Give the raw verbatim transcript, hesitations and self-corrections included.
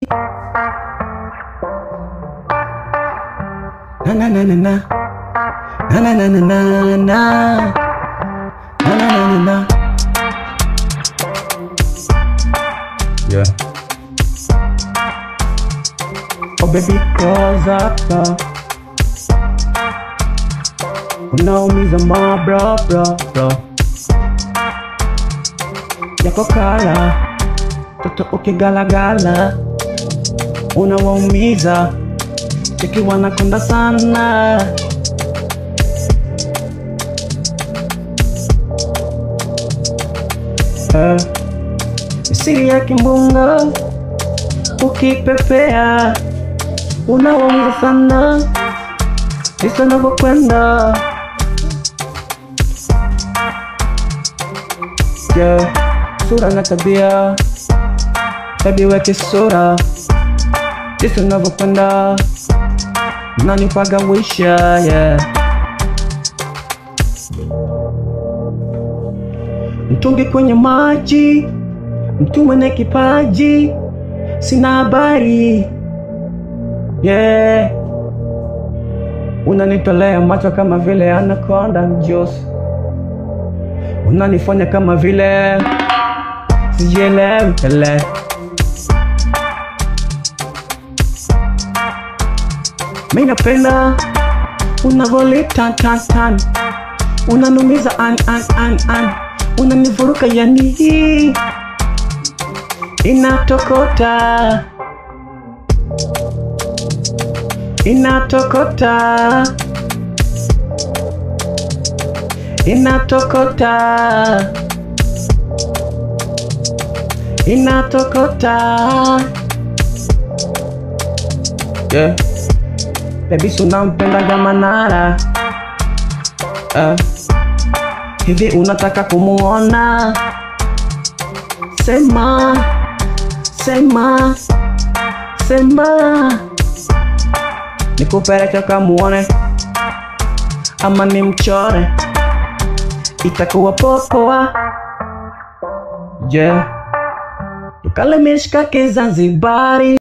Na na na na na. Na na na na na na. Na na na na na. Yeah. Oh baby, close up, uh. Unaumiza ma bro bro bro. Yako kala toto ukigalagala, unawaumiza cheki wanakonda sana. uh, Siri ya kimbunga ukipepea, unawaumiza sana isa navyokwenda. Yeah, sura na tabia, baby weke sura jinsi unavyokwenda, unanipaga wisha. Yeah, mtungi kwenye maji, mtu mwenye kipaji, sina habari. Yeah, unanitolea macho kama vile anaconda juice, unanifanya kama vile sijielewi tele. Mimi napenda unavoleta tan tan, unanumiza an an an an, unanivuruka yani inatokota inatokota inatokota inatokota. Yeah, baby sunampenda kama Nara. uh. Hivi unataka kumuona? Sema sema sema, nikupeleke kamuone ama nimchore, itakuwa poa. Yeah, tukale mishkaki Zanzibari.